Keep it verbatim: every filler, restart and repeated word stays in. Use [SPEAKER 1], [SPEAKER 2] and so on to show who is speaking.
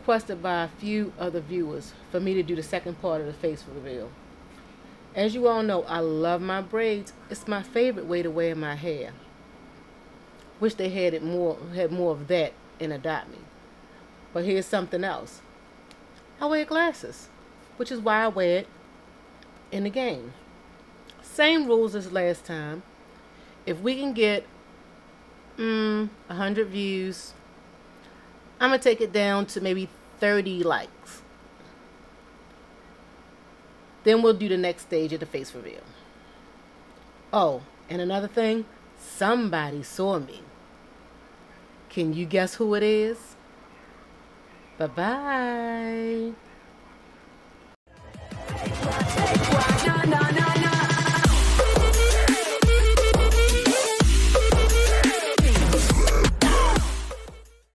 [SPEAKER 1] requested by a few other viewers for me to do the second part of the face reveal. As you all know, I love my braids. It's my favorite way to wear my hair. Wish they had it more had more of that in Adopt Me. But here's something else. I wear glasses, which is why I wear it in the game. Same rules as last time. If we can get mm, one hundred views, I'm going to take it down to maybe thirty likes. Then we'll do the next stage of the face reveal. Oh, and another thing, somebody saw me. Can you guess who it is? Bye-bye.